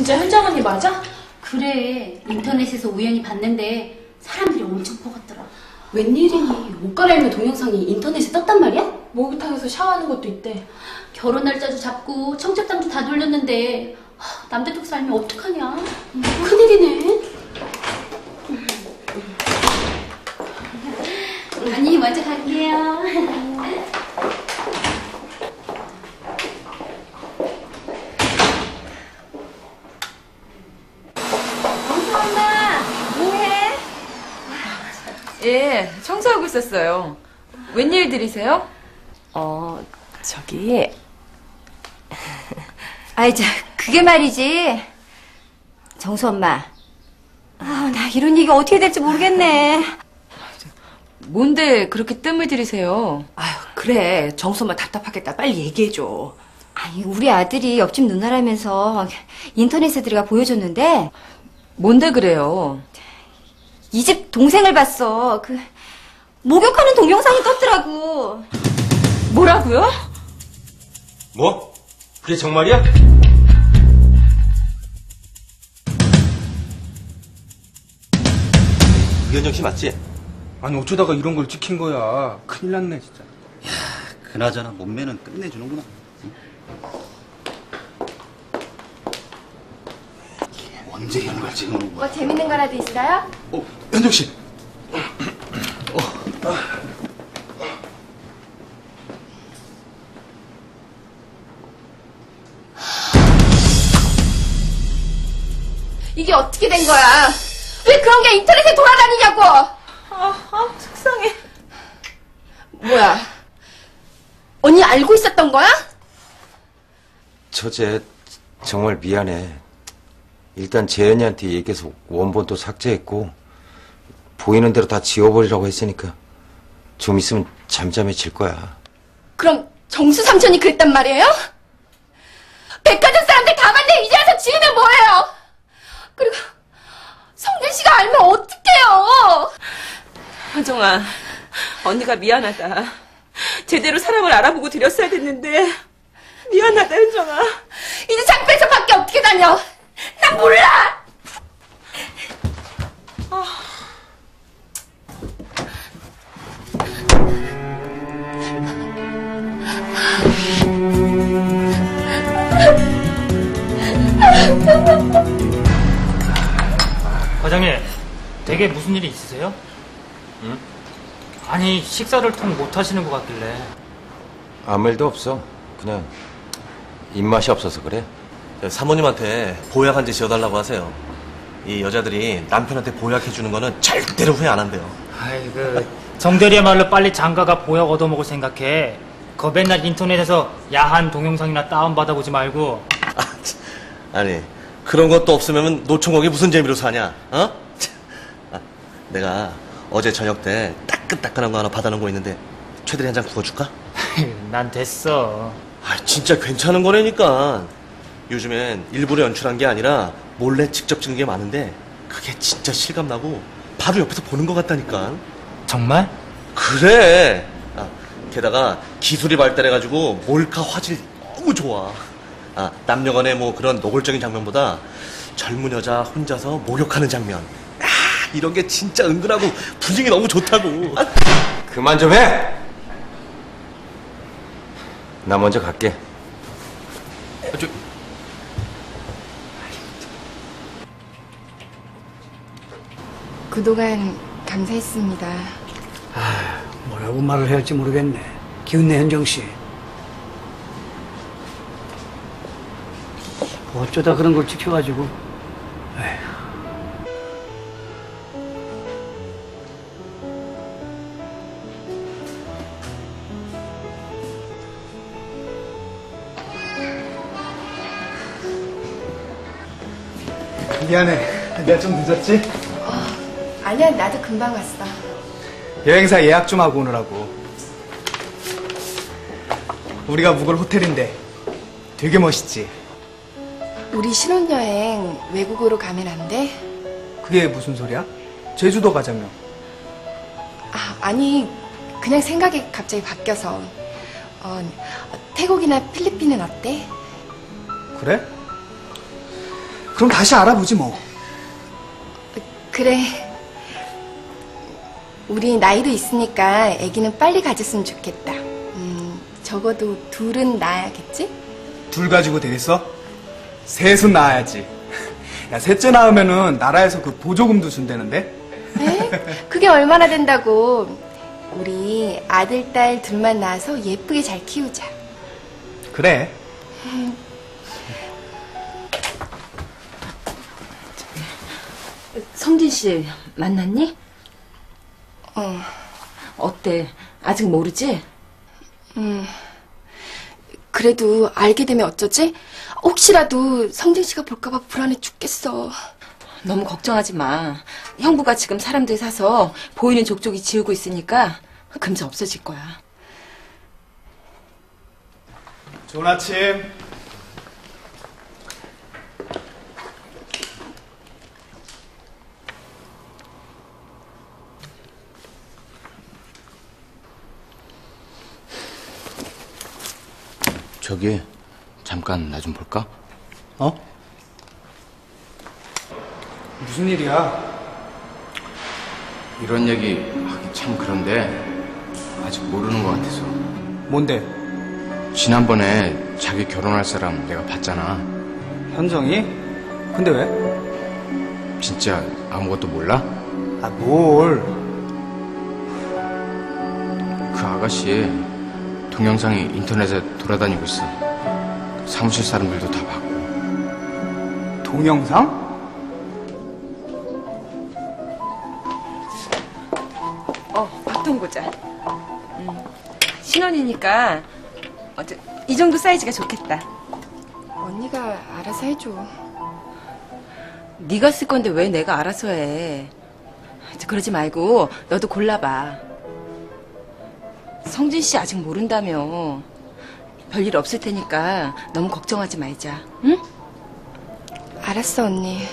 진짜 현장 언니 맞아? 그래, 인터넷에서 우연히 봤는데 사람들이 엄청 퍼갔더라. 웬일이니? 옷 갈아입는 동영상이 인터넷에 떴단 말이야? 목욕탕에서 샤워하는 것도 있대. 결혼 날짜도 잡고 청첩장도 다 돌렸는데 남들 독서 알면 어떡하냐. 큰일이네. 언니 먼저 갈게요. 엄마, 뭐해? 예, 청소하고 있었어요. 웬일들이세요? 저기 아이, 그게 말이지. 정수 엄마. 나 이런 얘기 어떻게 될지 모르겠네. 뭔데 그렇게 뜸을 들이세요? 아유, 그래. 정수 엄마 답답하겠다. 빨리 얘기해줘. 아니, 우리 아들이 옆집 누나라면서 인터넷에 들어가 보여줬는데 뭔데 그래요? 이 집 동생을 봤어. 목욕하는 동영상이 떴더라고. 뭐라고요? 뭐? 그게 정말이야? 유현정 씨 맞지? 아니 어쩌다가 이런 걸 찍힌 거야. 큰일 났네 진짜. 그나저나 몸매는 끝내주는구나. 응? 언제 이런 걸 찍는 거야? 뭐 재밌는 거라도 있어요? 현정 씨. 이게 어떻게 된 거야? 왜 그런 게 인터넷에 돌아다니냐고! 속상해. 뭐야? 언니 알고 있었던 거야? 처제 정말 미안해. 일단 재현이한테 얘기해서 원본도 삭제했고 보이는 대로 다 지워버리라고 했으니까 좀 있으면 잠잠해질 거야. 그럼 정수 삼촌이 그랬단 말이에요? 백화점 사람들 다 봤는데 이제 와서 지우면 뭐예요? 그리고 성균 씨가 알면 어떡해요? 현정아, 언니가 미안하다. 제대로 사람을 알아보고 드렸어야 됐는데 미안하다, 현정아. 이제 장패에서 밖에 어떻게 다녀? 난 몰라! 과장님, 댁에 무슨 일이 있으세요? 응? 아니, 식사를 통 못 하시는 것 같길래. 아무 일도 없어. 그냥 입맛이 없어서 그래. 사모님한테 보약 한 제 지어달라고 하세요. 이 여자들이 남편한테 보약해주는 거는 절대로 후회 안 한대요. 아이, 정대리야말로 빨리 장가가 보약 얻어먹을 생각해. 맨날 인터넷에서 야한 동영상이나 다운받아보지 말고. 아니, 그런 것도 없으면 노총각이 무슨 재미로 사냐, 어? 내가 어제 저녁 때 따끈따끈한 거 하나 받아놓은 거 있는데 최대리 한 잔 구워줄까? 난 됐어. 진짜 괜찮은 거라니까. 요즘엔 일부러 연출한 게 아니라 몰래 직접 찍는 게 많은데 그게 진짜 실감나고 바로 옆에서 보는 것 같다니까. 정말? 그래. 게다가 기술이 발달해가지고 몰카 화질 너무 좋아. 남녀간의 뭐 그런 노골적인 장면보다 젊은 여자 혼자서 목욕하는 장면, 이런 게 진짜 은근하고 분위기 너무 좋다고. 그만 좀 해! 나 먼저 갈게. 그동안 감사했습니다. 뭐라고 말을 해야 할지 모르겠네. 기운내 현정씨. 어쩌다 그런 걸 찍혀가지고. 에휴. 미안해. 내가 좀 늦었지? 아니야, 나도 금방 왔어. 여행사 예약 좀 하고 오느라고. 우리가 묵을 호텔인데 되게 멋있지? 우리 신혼여행 외국으로 가면 안 돼? 그게 무슨 소리야? 제주도 가자며. 아니, 그냥 생각이 갑자기 바뀌어서. 태국이나 필리핀은 어때? 그래? 그럼 다시 알아보지 뭐. 그래. 우리 나이도 있으니까 아기는 빨리 가졌으면 좋겠다. 적어도 둘은 낳아야겠지? 둘 가지고 되겠어? 셋은 낳아야지. 야, 셋째 낳으면은 나라에서 그 보조금도 준다는데? 에? 그게 얼마나 된다고. 우리 아들, 딸 둘만 낳아서 예쁘게 잘 키우자. 그래. 성진 씨 만났니? 어때? 아직 모르지? 그래도 알게 되면 어쩌지? 혹시라도 성진 씨가 볼까봐 불안해 죽겠어. 너무 걱정하지 마. 형부가 지금 사람들 사서 보이는 족족이 지우고 있으니까 금세 없어질 거야. 좋은 아침. 저기 잠깐 나 좀 볼까? 어? 무슨 일이야? 이런 얘기 하기 참 그런데 아직 모르는 것 같아서. 뭔데? 지난번에 자기 결혼할 사람 내가 봤잖아. 현정이? 근데 왜? 진짜 아무것도 몰라? 아, 뭘. 그 아가씨 동영상이 인터넷에 돌아다니고 있어. 사무실 사람들도 다 봤고. 동영상? 박동보자. 신혼이니까 이 정도 사이즈가 좋겠다. 언니가 알아서 해줘. 네가 쓸 건데 왜 내가 알아서 해. 그러지 말고 너도 골라봐. 성진 씨 아직 모른다며. 별일 없을 테니까 너무 걱정하지 말자. 응? 알았어, 언니.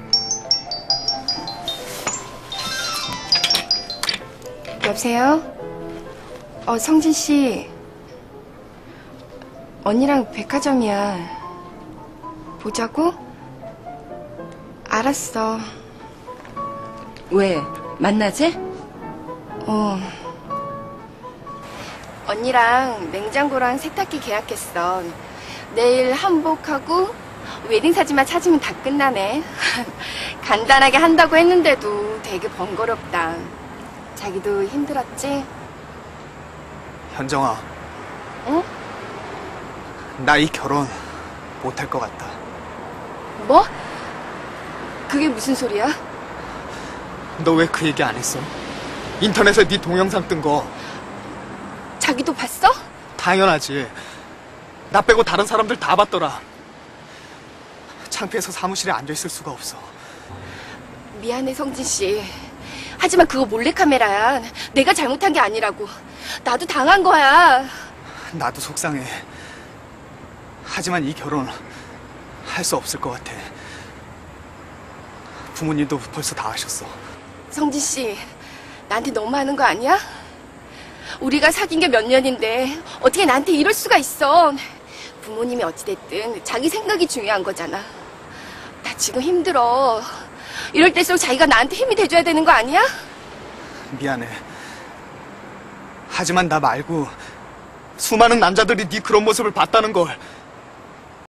여보세요? 성진 씨. 언니랑 백화점이야. 보자고? 알았어. 왜? 만나재? 언니랑 냉장고랑 세탁기 계약했어. 내일 한복하고 웨딩 사진만 찾으면 다 끝나네. 간단하게 한다고 했는데도 되게 번거롭다. 자기도 힘들었지? 현정아. 응? 나 이 결혼 못할 것 같다. 뭐? 그게 무슨 소리야? 너 왜 그 얘기 안 했어? 인터넷에 네 동영상 뜬 거. 자기도 봤어? 당연하지. 나 빼고 다른 사람들 다 봤더라. 창피해서 사무실에 앉아있을 수가 없어. 미안해, 성진 씨. 하지만 그거 몰래카메라야. 내가 잘못한 게 아니라고. 나도 당한 거야. 나도 속상해. 하지만 이 결혼 할 수 없을 것 같아. 부모님도 벌써 다 아셨어. 성진 씨, 나한테 너무하는 거 아니야? 우리가 사귄 게 몇 년인데 어떻게 나한테 이럴 수가 있어. 부모님이 어찌됐든 자기 생각이 중요한 거잖아. 나 지금 힘들어. 이럴 때일수록 자기가 나한테 힘이 돼줘야 되는 거 아니야? 미안해. 하지만 나 말고 수많은 남자들이 네 그런 모습을 봤다는 걸